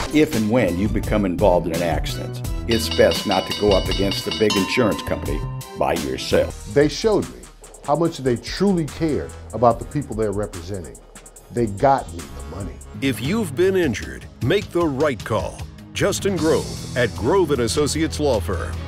If and when you become involved in an accident, it's best not to go up against the big insurance company by yourself. They showed me how much they truly cared about the people they're representing. They got me the money. If you've been injured, make the right call. Justin Grove at Grove & Associates Law Firm.